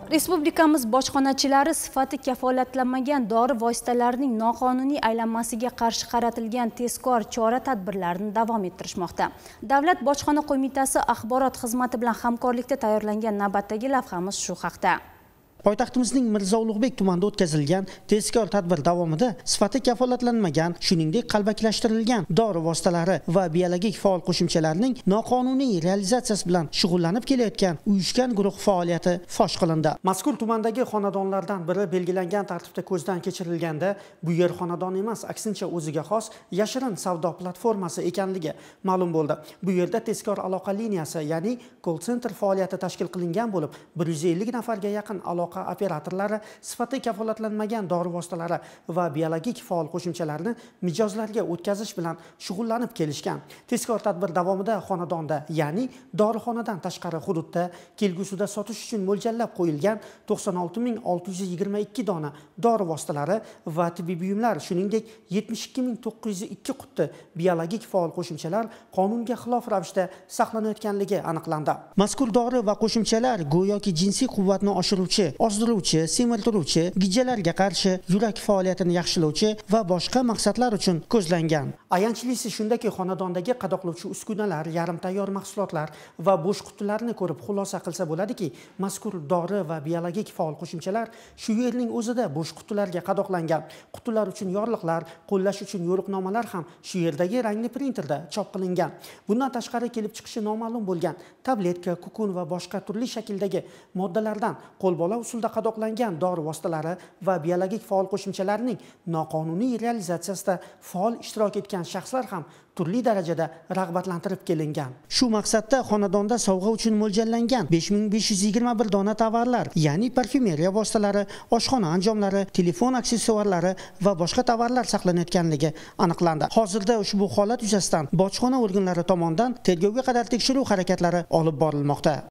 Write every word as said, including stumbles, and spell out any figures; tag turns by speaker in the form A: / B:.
A: Respublikamiz bojxonachilari sifati kafolatlanmagan dori vositalarining noqonuniy aylanmasiga qarshi qaratilgan tezkor chora-tadbirlarni davom ettirishmoqda. Davlat bojxona qo'mitasi axborot xizmati bilan hamkorlikda tayyorlangan navbatdagi lavhamiz shu haqda.
B: Poytaxtimizning Mirzo Ulug'bek tumanida o'tkazilgan tezkor tadbir davomida sifati kafolatlanmagan, shuningdek qalbakilashtirilgan dori vositalari va biologik faol qo'shimchalarning noqonuniy realizatsiyasi bilan shug'ullanib kelayotgan uyushgan guruh faoliyati fosh qilindi. Mazkur tumandagi xonadonlardan biri belgilangan tartibda ko'zdan kechirilganda, bu yer xonadon emas, aksincha o'ziga xos yashirin savdo platformasi ekanligi ma'lum bo'ldi. Bu yerda tezkor aloqa liniyasi, ya'ni call center faoliyati tashkil qilingan bo'lib, bir yuz ellik nafarga yaqin aloqa operatorlari sifati kafolatlanmagan dori vositalari va biologik faol qo'shimchalarni mijozlarga o'tkazish bilan shug'ullanib kelishgan. Tezkor tadbir davomida xonadonda, ya'ni dorixonadan tashqari hududda kelgusida sotish uchun mo'ljallab qo'yilgan to'qson olti ming olti yuz yigirma ikki dona dori vositalari va tibbiy buyumlar, shuningdek yetmish ikki ming to'qqiz yuz ikki quti biologik faol qo'shimchalar qonunga xilof ravishda saqlanayotganligi aniqlandi. Mazkur dori va qo'shimchalar go'yoki jinsiy quvvatni oshiruvchi, ozdiruvchi, semirtiruvchi, gijjalarga qarshi, yurak faoliyatini yaxshilovchi va boshqa maqsadlar uchun ko'zlangan. Ayanchlisi shundaki, xonadondagi qadoqlovchi uskunalar, yarim tayyor mahsulotlar va bo'sh qutilarni ko'rib xulosa qilsa bo'ladiki, mazkur dori va biologik faol qo'shimchalar shu yerning o'zida bo'sh qutilarga qadoqlangan. Qutilar uchun yorliqlar, qo'llash uchun yo'riqnomalar ham shu yerdagi rangli printerda chop qilingan. Bundan tashqari kelib chiqishi noma'lum bo'lgan tabletka, kukun va boshqa turli shakldagi moddalardan qo'lbola usulda qadoqlangan dori vositalari va biologik faol qo'shimchalarning noqonuniy realizatsiyasida faol ishtirok etgan shaxslar ham turli darajada rag'batlantirib kelingan. Shu maqsadda xonadonda sovg'a uchun mo'ljallangan besh ming besh yuz yigirma bir dona tovarlar, ya'ni parfyumeriya vositalari, oshxona anjomlari, telefon aksessuarlari va boshqa tovarlar saqlanayotganligi aniqlandi. Hozirda ushbu holat yuzasidan bojxona organlari tomonidan tergovga qadar tekshiruv harakatlari olib borilmoqda.